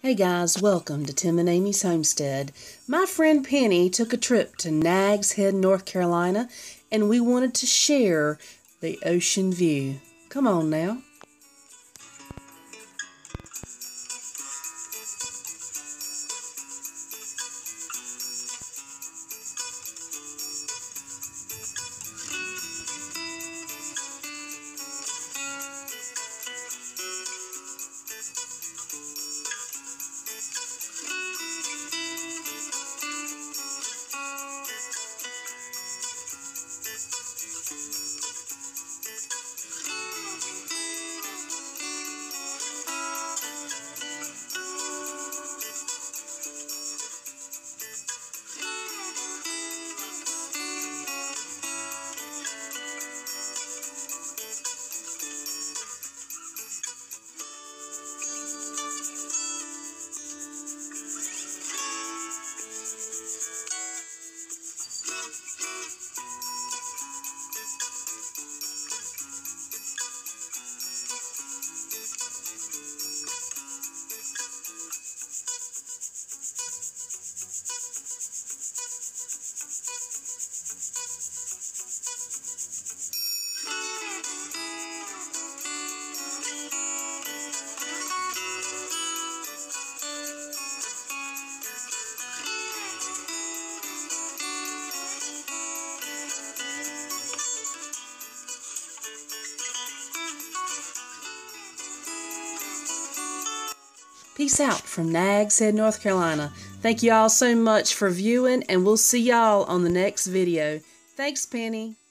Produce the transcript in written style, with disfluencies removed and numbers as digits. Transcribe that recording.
Hey guys, welcome to Tim and Amy's Homestead. My friend Penny took a trip to Nags Head, North Carolina, and we wanted to share the ocean view. Come on now. Peace out from Nags Head, North Carolina. Thank you all so much for viewing, and we'll see y'all on the next video. Thanks, Penny.